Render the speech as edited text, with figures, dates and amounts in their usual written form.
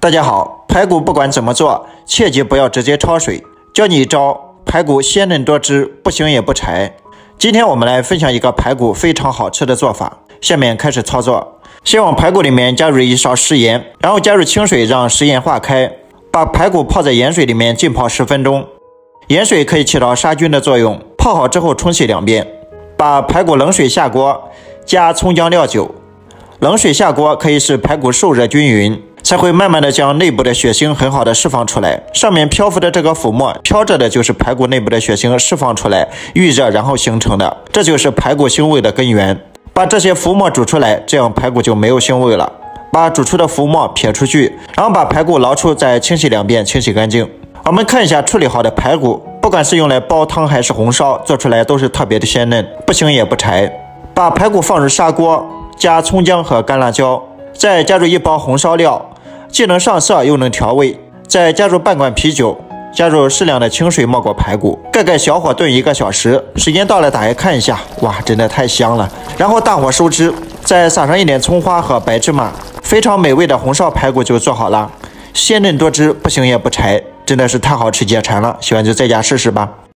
大家好，排骨不管怎么做，切记不要直接焯水。教你一招，排骨鲜嫩多汁，不腥也不柴。今天我们来分享一个排骨非常好吃的做法。下面开始操作。先往排骨里面加入1勺食盐，然后加入清水让食盐化开，把排骨泡在盐水里面浸泡10分钟。盐水可以起到杀菌的作用。泡好之后冲洗2遍。把排骨冷水下锅，加葱姜料酒。冷水下锅可以使排骨受热均匀，才会慢慢的将内部的血腥很好的释放出来。上面漂浮的这个浮沫，飘着的就是排骨内部的血腥释放出来，预热然后形成的，这就是排骨腥味的根源。把这些浮沫煮出来，这样排骨就没有腥味了。把煮出的浮沫撇出去，然后把排骨捞出，再清洗2遍，清洗干净。我们看一下处理好的排骨，不管是用来煲汤还是红烧，做出来都是特别的鲜嫩，不腥也不柴。把排骨放入砂锅，加葱姜和干辣椒，再加入1包红烧料，既能上色又能调味。再加入半罐啤酒，加入适量的清水没过排骨，盖小火炖1个小时。时间到了，打开看一下，哇，真的太香了。然后大火收汁，再撒上一点葱花和白芝麻，非常美味的红烧排骨就做好了。鲜嫩多汁，不腥也不柴，真的是太好吃解馋了。喜欢就在家试试吧。